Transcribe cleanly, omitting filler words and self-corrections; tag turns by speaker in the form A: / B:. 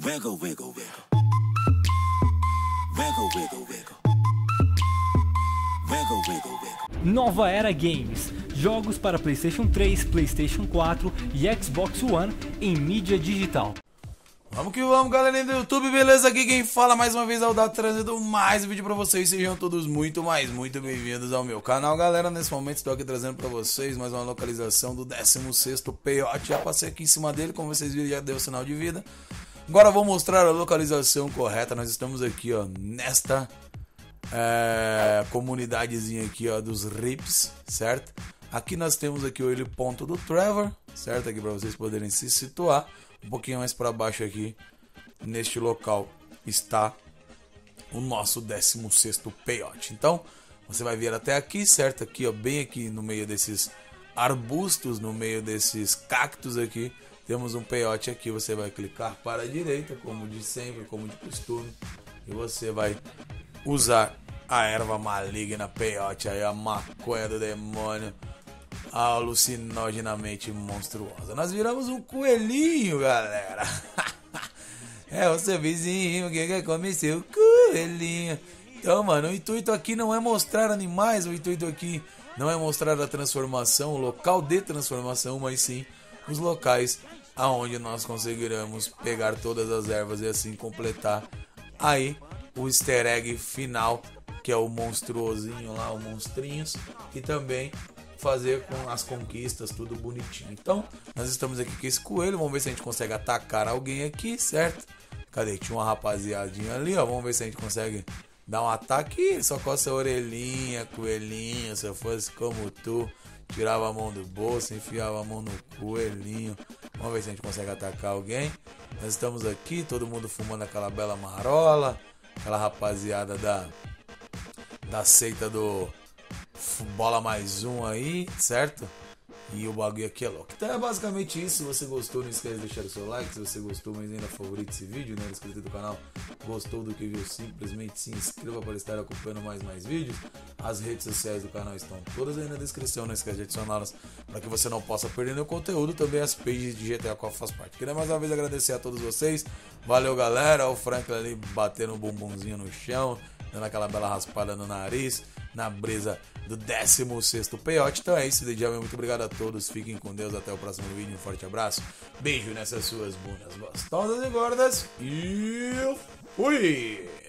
A: Wiggle, wiggle, wiggle. Wiggle, wiggle, wiggle. Wiggle, wiggle, wiggle.
B: Nova Era Games. Jogos para PlayStation 3, PlayStation 4 e Xbox One em mídia digital.
C: Vamos que vamos, galerinha do YouTube, beleza? Aqui quem fala mais uma vez é o Dato, trazendo mais um vídeo pra vocês. Sejam todos muito bem-vindos ao meu canal, galera. Nesse momento estou aqui trazendo pra vocês mais uma localização do 16º Peyote. Já passei aqui em cima dele, como vocês viram, já deu sinal de vida. Agora vou mostrar a localização correta. Nós estamos aqui, ó, nesta comunidadezinha aqui, ó, dos Rips, certo? Aqui nós temos aqui o ponto do Trevor, certo? Aqui para vocês poderem se situar. Um pouquinho mais para baixo aqui, neste local, está o nosso 16º Peyote. Então, você vai vir até aqui, certo? Aqui, ó, bem aqui no meio desses arbustos, no meio desses cactos aqui, temos um Peyote aqui. Você vai clicar para a direita, como de sempre, como de costume, e você vai usar a erva maligna Peyote, aí a maconha do demônio, alucinogenamente monstruosa. Nós viramos um coelhinho, galera. É o seu vizinho que quer comer seu coelhinho. Então, mano, o intuito aqui não é mostrar animais, o intuito aqui não é mostrar a transformação, o local de transformação, mas sim os locais aonde nós conseguiremos pegar todas as ervas e assim completar aí o easter egg final, que é o monstruosinho lá, o monstrinhos, e também fazer com as conquistas, tudo bonitinho. Então, nós estamos aqui com esse coelho, vamos ver se a gente consegue atacar alguém aqui, certo? Cadê? Tinha uma rapaziadinha ali, ó, vamos ver se a gente consegue dar um ataque. Só coça a orelhinha, coelhinho, se eu fosse como tu, tirava a mão do bolso, enfiava a mão no coelhinho. Vamos ver se a gente consegue atacar alguém. Nós estamos aqui, todo mundo fumando aquela bela marola, aquela rapaziada da seita do Bola Mais Um aí, certo? E o bagulho aqui é louco. Então é basicamente isso. Se você gostou, não esquece de deixar o seu like. Se você gostou, mas ainda favorita esse vídeo, não é inscrito do canal, gostou do que viu, simplesmente se inscreva para estar acompanhando mais vídeos. As redes sociais do canal estão todas aí na descrição, não esquece de adicioná-las para que você não possa perder nenhum conteúdo. Também as pages de GTA qual faz parte. Queria mais uma vez agradecer a todos vocês. Valeu, galera. O Franklin ali batendo um bumbumzinho no chão, dando aquela bela raspada no nariz, na brisa do 16º Peyote. Então é isso, muito obrigado a todos, fiquem com Deus, até o próximo vídeo, um forte abraço, beijo nessas suas bundas gostosas e gordas, e fui!